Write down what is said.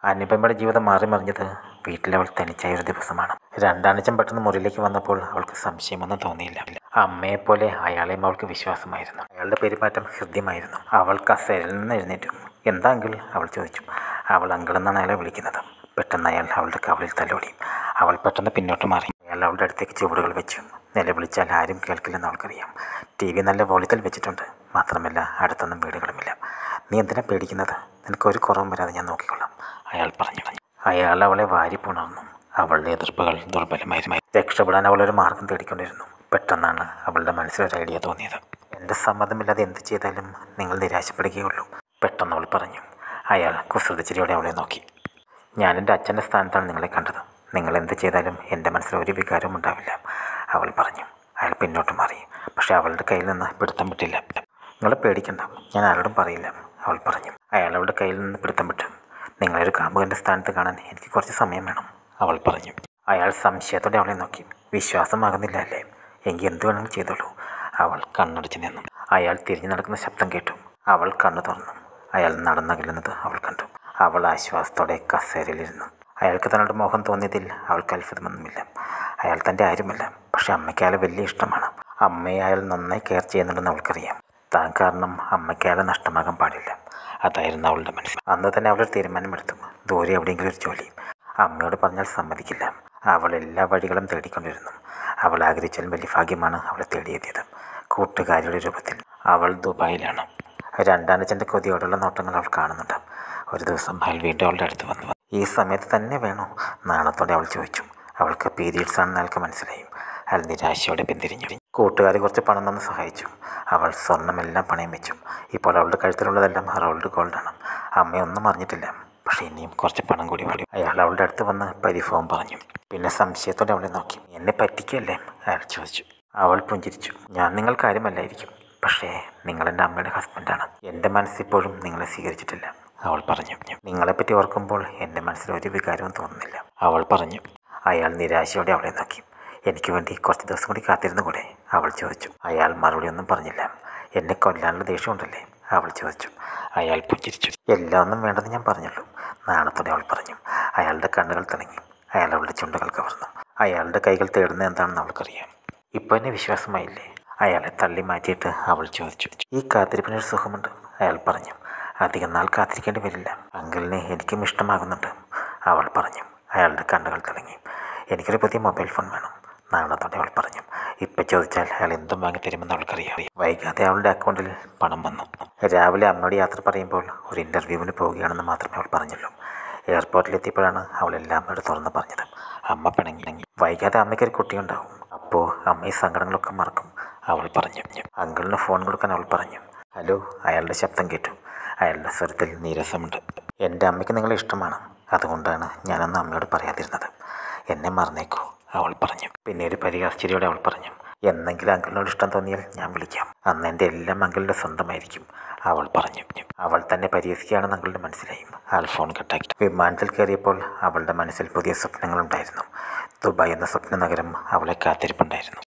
അനുപമയുടെ ജീവിതം മാറി മറിഞ്ഞത് വീട്ടിലവൾ തനിച്ചായ ഒരു ദിവസമാണ്. രണ്ടാനച്ചൻ പെട്ടെന്ന് മുറിയിലേക്ക് വന്നപ്പോൾ അവൾക്ക് സംശയമൊന്നും തോന്നിയില്ല. അമ്മയെപ്പോലെ അയാളെയും അവൾക്ക് വിശ്വാസമായിരുന്നു. അയാളുടെ പെരുമാറ്റം ഹൃദ്യമായിരുന്നു. അവൾ കസേരയിൽ നിന്ന് എഴുന്നേറ്റു. എന്താ അങ്കിൾ? അവൾ ചോദിച്ചു. അവൾ അങ്കിളെന്നാണ് അയാളെ വിളിക്കുന്നത്. പെട്ടെന്ന് അയാൾ അവളുടെ കവളിൽ തലോടി. അവൾ പെട്ടെന്ന് പിന്നോട്ട് മാറി. അയാൾ അവളുടെ അടുത്തേക്ക് ചുവടുകൾ വെച്ചു. നിലവിളിച്ചാൽ ആരും കേൾക്കില്ലെന്ന് അവൾക്കറിയാം. TV നല്ല വോളിയത്തിൽ വെച്ചിട്ടുണ്ട്. മാത്രമല്ല അടുത്തൊന്നും വീടുകളുമില്ല. നീ എന്തിനാ പേടിക്കുന്നത്? നിനക്കൊരു കുറവും വരാതെ ഞാൻ നോക്കിക്കൊള്ളാം, അയാൾ പറഞ്ഞു. അയാൾ അവളെ വാരി പുണർന്നു. അവളുടെ എതിർപ്പുകൾ ദുർബലമായിരുന്നു. രക്ഷപ്പെടാൻ അവളൊരു മാർഗം തേടിക്കൊണ്ടിരുന്നു. പെട്ടെന്നാണ് അവളുടെ മനസ്സിലൊരു ഐഡിയ തോന്നിയത്. എൻ്റെ സമ്മതമില്ലാതെ എന്ത് ചെയ്താലും നിങ്ങൾ നിരാശപ്പെടുകയുള്ളൂ, പെട്ടെന്ന് അവൾ പറഞ്ഞു. അയാൾ കുസൃതിച്ചിരിയോടെ അവളെ നോക്കി. ഞാൻ എൻ്റെ അച്ഛൻ്റെ സ്ഥാനത്താണ് നിങ്ങളെ കണ്ടത്. നിങ്ങൾ എന്ത് ചെയ്താലും എൻ്റെ മനസ്സിൽ ഒരു വികാരവും ഉണ്ടാവില്ല, അവൾ പറഞ്ഞു. അയാൾ പിന്നോട്ട് മാറി. പക്ഷേ അവളുടെ കയ്യിൽ നിന്ന് പിടുത്തം വിട്ടില്ല. നിങ്ങളെ പേടിക്കണ്ട, ഞാൻ ആരോടും പറയില്ല, അവൾ പറഞ്ഞു. അയാൾ അവളുടെ കയ്യിൽ നിന്ന് പിടുത്തം വിട്ടു. നിങ്ങളൊരു കാമുകൻ്റെ സ്ഥാനത്ത് കാണാൻ എനിക്ക് കുറച്ച് സമയം വേണം, അവൾ പറഞ്ഞു. അയാൾ സംശയത്തോടെ അവളെ നോക്കി. വിശ്വാസമാകുന്നില്ല അല്ലേ? എങ്കിൽ എന്ത് വേണമെങ്കിലും ചെയ്തോളൂ, അവൾ കണ്ണടച്ച് നിന്നു. അയാൾ തിരിഞ്ഞു നടക്കുന്ന ശബ്ദം കേട്ടു. അവൾ കണ്ണു തുറന്നു. അയാൾ നടന്നകലുന്നത് അവൾ കണ്ടു. അവൾ ആശ്വാസത്തോടെ കസേരയിലിരുന്നു. അയാൾക്ക് തന്നോട് മോഹം തോന്നിയതിൽ അവൾക്ക് അത്ഭുതമൊന്നുമില്ല. അയാൾ തൻ്റെ ആരുമല്ല. പക്ഷെ അമ്മയ്ക്ക് അയാളെ വലിയ ഇഷ്ടമാണ്. അമ്മയെ അയാൾ നന്നായി കെയർ ചെയ്യുന്നുണ്ടെന്ന് അവൾക്കറിയാം. താൻ കാരണം അമ്മയ്ക്ക് അയാളെ നഷ്ടമാകാൻ പാടില്ല. അതായിരുന്നു അവളുടെ മനസ്സിൽ. അന്ന് തന്നെ അവളൊരു തീരുമാനമെടുത്തു. ദൂരെ എവിടെയെങ്കിലും ഒരു ജോലി. അമ്മയോട് പറഞ്ഞാൽ സമ്മതിക്കില്ല. അവൾ എല്ലാ വഴികളും തേടിക്കൊണ്ടിരുന്നു. അവൾ ആഗ്രഹിച്ചാലും വലിയ ഭാഗ്യമാണ് അവളെ തേടിയെത്തിയത്. കൂട്ടുകാരിയുടെ രൂപത്തിൽ. അവൾ ദുബായിലാണ്. രണ്ടാനച്ചൻ്റെ കൊതിയോടുള്ള നോട്ടങ്ങൾ അവൾ കാണുന്നുണ്ട്. ഒരു ദിവസം അയാൾ വീണ്ടും അവളുടെ അടുത്ത് വന്നു. ഈ സമയത്ത് തന്നെ വേണോ? നാണത്തോടെ അവൾ ചോദിച്ചു. അവൾക്ക് പീരിയഡ്സ് ആണെന്ന് അയാൾക്ക് മനസ്സിലായി. അയാൾ നിരാശയോടെ പിന്തിരിഞ്ഞു. കൂട്ടുകാരി കുറച്ച് പണം തന്ന് സഹായിച്ചു. അവൾ സ്വർണ്ണമെല്ലാം പണയം വെച്ചു. ഇപ്പോൾ അവളുടെ കഴുത്തിലുള്ളതെല്ലാം റോൾഡ് ഗോൾഡാണ്. അമ്മയൊന്നും അറിഞ്ഞിട്ടില്ല. പക്ഷേ ഇനിയും കുറച്ച് പണം കൂടി വേണ്ടി. അയാൾ അവളുടെ അടുത്ത് വന്ന് പരിഭവം പറഞ്ഞു. പിന്നെ സംശയത്തോടെ അവളെ നോക്കി. എന്നെ പറ്റിക്കല്ലേ? അയാൾ ചോദിച്ചു. അവൾ പുഞ്ചിരിച്ചു. ഞാൻ നിങ്ങൾക്ക് കാര്യമല്ലായിരിക്കും, പക്ഷേ നിങ്ങളെൻ്റെ അമ്മയുടെ ഹസ്ബൻഡാണ്. എൻ്റെ മനസ്സിപ്പോഴും നിങ്ങളെ സ്വീകരിച്ചിട്ടില്ല, അവൾ പറഞ്ഞു. നിങ്ങളെപ്പറ്റി ഓർക്കുമ്പോൾ എൻ്റെ മനസ്സിൽ ഒരു വികാരവും തോന്നുന്നില്ല, അവൾ പറഞ്ഞു. അയാൾ നിരാശയോടെ അവളെ നോക്കി. എനിക്ക് വേണ്ടി കുറച്ച് ദിവസം കൂടി കാത്തിരുന്നു കൂടെ? അവൾ ചോദിച്ചു. അയാൾ മറുപടിയൊന്നും പറഞ്ഞില്ല. എന്നെ കൊല്ലാനുള്ള ദേഷ്യമുണ്ടല്ലേ? അവൾ ചോദിച്ചു. അയാൾ പുഞ്ചിരിച്ചു. എല്ലാം ഒന്നും വേണ്ടെന്ന് ഞാൻ പറഞ്ഞുള്ളൂ, നാണത്തോടെ അവൾ പറഞ്ഞു. അയാളുടെ കണ്ണുകൾ തിളങ്ങി. അയാൾ അവളുടെ ചുണ്ടുകൾ കവർന്നു. അയാളുടെ കൈകൾ തേടുന്നത് എന്താണെന്ന് അവൾക്കറിയാം. ഇപ്പോൾ എന്നെ വിശ്വാസമായില്ലേ? അയാളെ തള്ളി മാറ്റിയിട്ട് അവൾ ചോദിച്ചു. ഈ കാത്തിരിപ്പിനൊരു സുഖമുണ്ട്, അയാൾ പറഞ്ഞു. അധികം നാൾ കാത്തിരിക്കേണ്ടി വരില്ല. അങ്കിളിനെ എനിക്കും ഇഷ്ടമാകുന്നുണ്ട്, അവൾ പറഞ്ഞു. അയാളുടെ കണ്ണുകൾ തിളങ്ങി. എനിക്കൊരു പുതിയ മൊബൈൽ ഫോൺ വേണം, നാണത്തോടെ അവൾ പറഞ്ഞു. ഇപ്പം ചോദിച്ചാൽ അയാൾ എന്തും വാങ്ങിത്തരുമെന്ന് അവൾക്കറിയാം. വൈകാതെ അവളുടെ അക്കൗണ്ടിൽ പണം വന്നു. രാവിലെ അമ്മയോട് യാത്ര പറയുമ്പോൾ ഒരു ഇൻ്റർവ്യൂവിന് പോവുകയാണെന്ന് മാത്രമേ അവൾ പറഞ്ഞുള്ളൂ. എയർപോർട്ടിലെത്തിയപ്പോഴാണ് അവൾ എല്ലാം അമ്മയോട് തുറന്ന് പറഞ്ഞത്. അമ്മ പിണങ്ങി. വൈകാതെ അമ്മയ്ക്കൊരു കുട്ടിയുണ്ടാവും. അപ്പോൾ അമ്മ ഈ സങ്കടങ്ങളൊക്കെ മറക്കും, അവൾ പറഞ്ഞു. അങ്കിളിന് ഫോൺ കൊടുക്കാൻ അവൾ പറഞ്ഞു. ഹലോ, അയാളുടെ ശബ്ദം കേട്ടു. അയാളുടെ സ്വരത്തിൽ നീരസമുണ്ട്. എൻ്റെ അമ്മയ്ക്ക് നിങ്ങളെ ഇഷ്ടമാണ്. അതുകൊണ്ടാണ് ഞാനൊന്നും അമ്മയോട് പറയാതിരുന്നത്. എന്നെ മറന്നേക്കൂ, അവൾ പറഞ്ഞു. പിന്നെ ഒരു പരിഹാസ്ചിരിയോടെ അവൾ പറഞ്ഞു. എന്നെങ്കിലും അങ്കിളിനോട് ഇഷ്ടം തോന്നിയാൽ ഞാൻ വിളിക്കാം. അന്ന് എൻ്റെ എല്ലാം അങ്കിളിൻ്റെ സ്വന്തമായിരിക്കും, അവൾ പറഞ്ഞു. അവൾ തന്നെ പരിഹസിക്കുകയാണെന്ന് അങ്കിളിന് മനസ്സിലായി. അയാൾ ഫോൺ കട്ടാക്കി. വിമാനത്തിൽ കയറിയപ്പോൾ അവളുടെ മനസ്സിൽ പുതിയ സ്വപ്നങ്ങളുണ്ടായിരുന്നു. ദുബായ് എന്ന സ്വപ്ന നഗരം അവളെ കാത്തിരിപ്പുണ്ടായിരുന്നു.